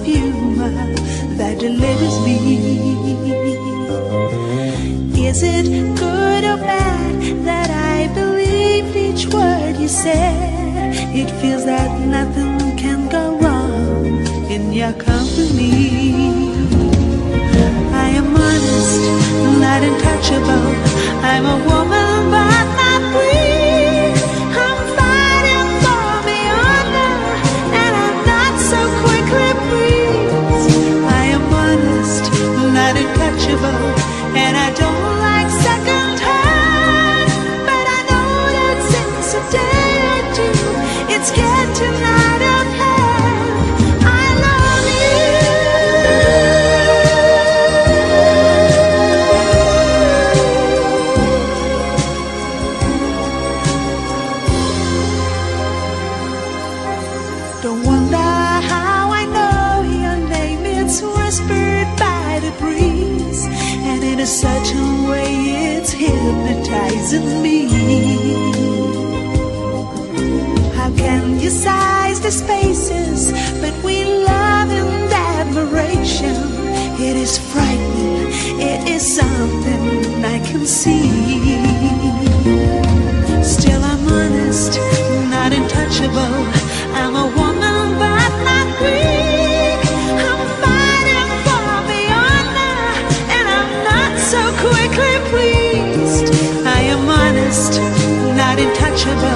humor that delivers me. Is it good or bad that I believed each word you said? It feels that nothing can go wrong in your company. I am honest, not untouchable. I'm a woman but not weak. I'm fighting for the honor, and I'm not so quickly pleased. I am honest, not untouchable, and I don't like second hand. But I know that since a day or two, it's getting out of hand. I love you. Don't wonder how I know your name. It's whispered by the breeze, and in a certain way it's hypnotizing me. How can you size the spaces between love and admiration? It is frightening, it is something I can see. Still I'm honest, not untouchable. I'm a woman but not weak. I'm fighting for the honor, and I'm not so quickly pleased. I am honest, not untouchable.